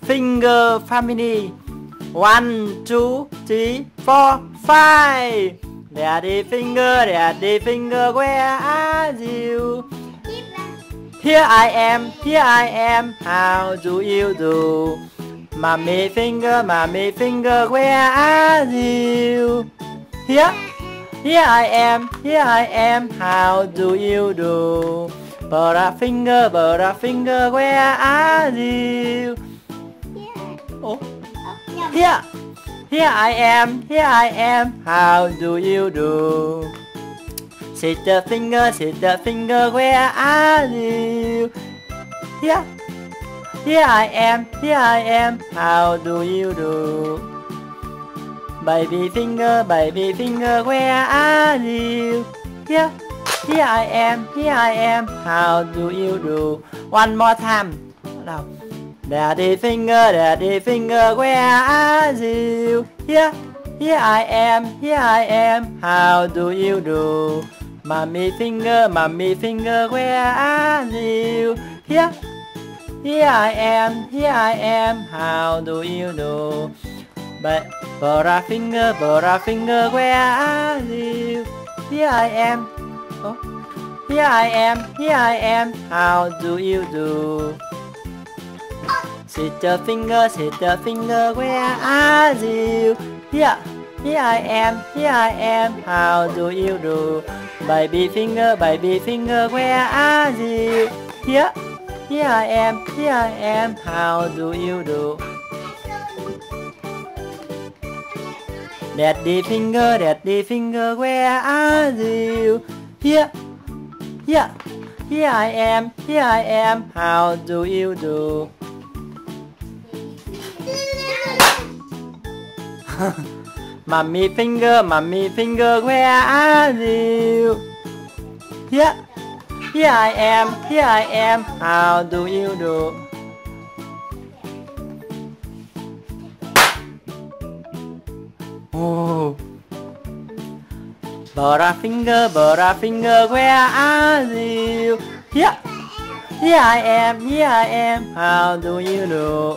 Finger family. 1, 2, 3, 4, 5. Daddy finger, where are you? Here I am, how do you do? Mommy finger, where are you? Here I am, how do you do? Brother finger, where are you? Oh, here I am, how do you do? Sister finger, where are you? Here I am, how do you do? Baby finger, where are you? Here I am, how do you do? One more time. Nào. Daddy finger, where are you? Here I am, how do you do? Mommy finger, where are you? Here I am, how do you do? Brother finger, where are you? Here I am. Oh, here I am, how do you do? Sister finger, where are you? Here I am, how do you do? Baby finger, where are you? Here I am, how do you do? Daddy finger, where are you? Here I am, how do you do? Mommy finger, where are you? Here I am, how do you do? Oh, brother finger, where are you? Here I am, how do you do?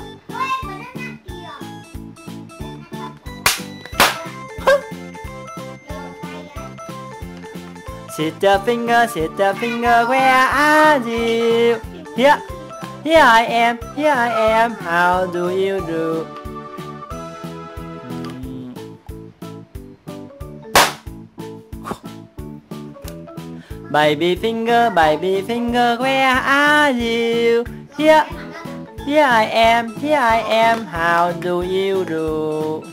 Sister finger, where are you? Here I am, how do you do? Baby finger, where are you? Here I am, how do you do?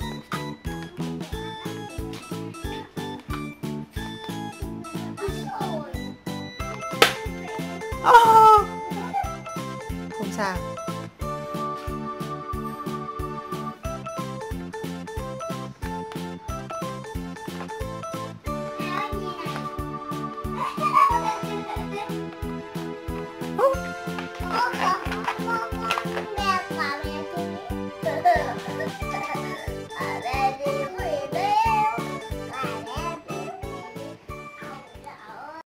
Oh, không sao.